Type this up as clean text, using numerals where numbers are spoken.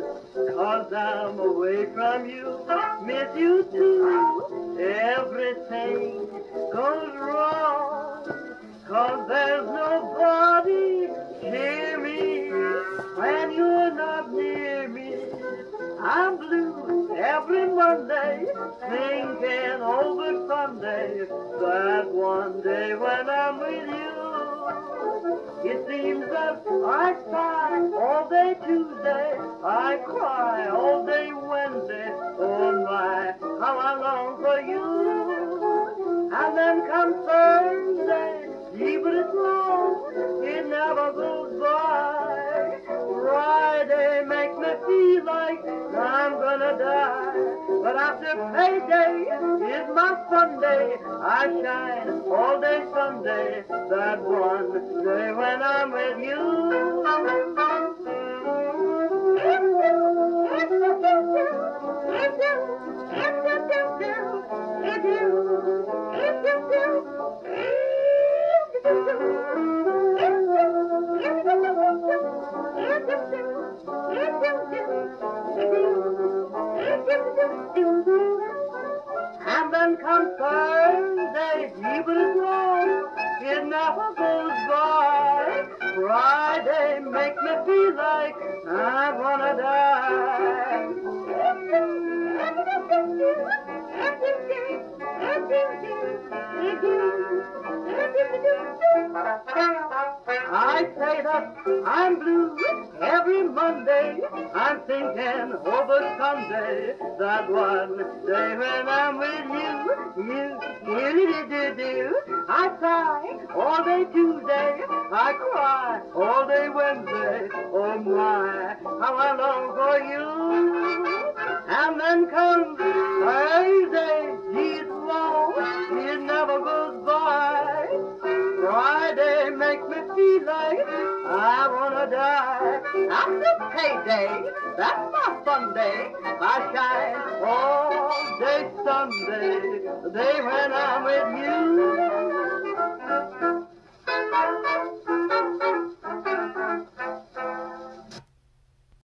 'Cause I'm away from you, miss you too. Everything goes wrong, 'cause there's nobody near me when you're not near me. I'm blue every Monday, thinking over Sunday, that one day when I'm with you. It seems that I sigh all day Tuesday, I cry all day Wednesday. Oh my, how I long for you. And then comes Thursday, even it's long, it never goes by. Friday makes me feel like I'm gonna die. But after payday is my Sunday, I shine all day Sunday, that one day when I'm with you. And then comes Thursday, even it's long, it never goes by. Friday makes me feel like I wanna die. I say that I'm blue every Monday. I'm thinking over Sunday, that one day when I'm with you. I sigh all day Tuesday, I cry all day Wednesday. Oh my, how I long for you. And then comes Thursday, it's long, it never goes by. Friday makes me feel like I wanna die. After payday, that's my Sunday, I shine all day Sunday, the day when I'm with you.